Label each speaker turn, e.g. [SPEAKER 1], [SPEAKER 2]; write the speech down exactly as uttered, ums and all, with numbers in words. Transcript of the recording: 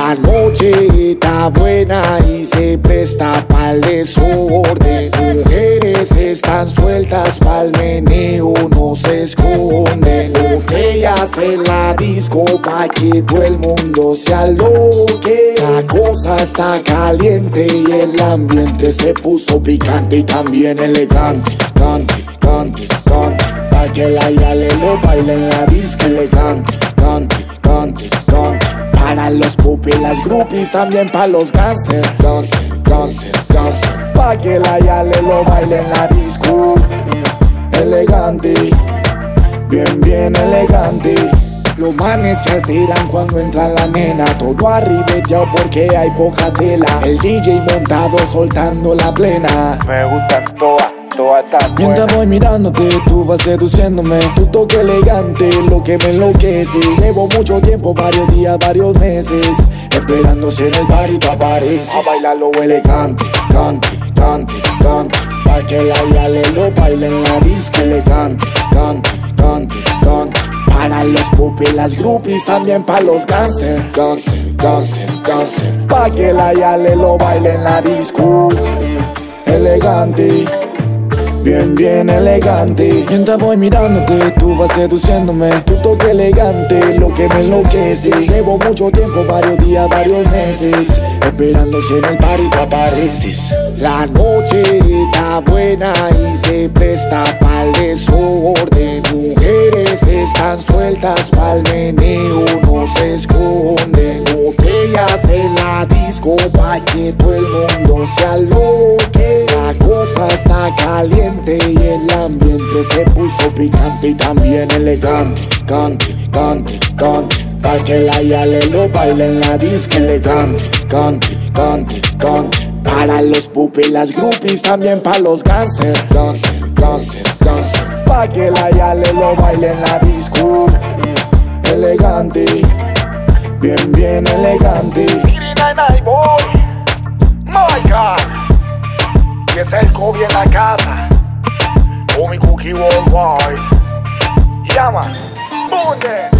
[SPEAKER 1] La noche está buena y se presta pa'l desorden. Mujeres están sueltas pa'l meneo, no se esconden. Botellas en la disco pa' que todo el mundo se aloque. La cosa está caliente y el ambiente se puso picante y también elegante. Cante, cante, cante, pa' que la yale lo baile en la disco elegante. Cante, cante, cante, para los pupilas groupies, también pa' los gangster. Gangster, gangster, gangster, pa' que la yale lo baile en la disco elegante, bien, bien elegante. Los manes se alteran cuando entra la nena, todo arribeteado porque hay poca tela. El D J montado soltando la plena.
[SPEAKER 2] Me gustan todas, todas tan
[SPEAKER 1] Mientras
[SPEAKER 2] buenas.
[SPEAKER 1] voy mirándote, tú vas seduciéndome. Tu toque elegante, lo que me enloquece. Llevo mucho tiempo, varios días, varios meses, esperándose en el bar y tú apareces. A bailar lo elegante, cante, cante, cante, pa' que la yale lo baile en la disco elegante. Cante, cante, cante, para los pupilas groupies, también pa' los gangster. Gangster, gangster, gangster, pa' que la yale lo baile en la disco elegante, bien, bien elegante. Mientras voy mirándote, tú vas seduciéndome. Tu toque elegante, lo que me enloquece. Llevo mucho tiempo, varios días, varios meses, esperándose en el bar y tú apareces. La noche está buena y se presta pa'l desorden. Mujeres están sueltas pa'l meneo, no se esconden. Botellas en la disco pa' que todo el mundo se aloque. La cosa está caliente y el ambiente se puso picante y también elegante. Cante, cante, cante, pa' que la yale lo baile en la disco elegante. Cante, cante, cante, para los pupilas groupies, también pa' los gangster. Gangster, gangster, gangster, pa' que la yale lo baile en la disco elegante, bien, bien elegante.
[SPEAKER 2] Night boy, my God, y es el Kobe en la casa, con mi cookie worldwide. Llama, bunde.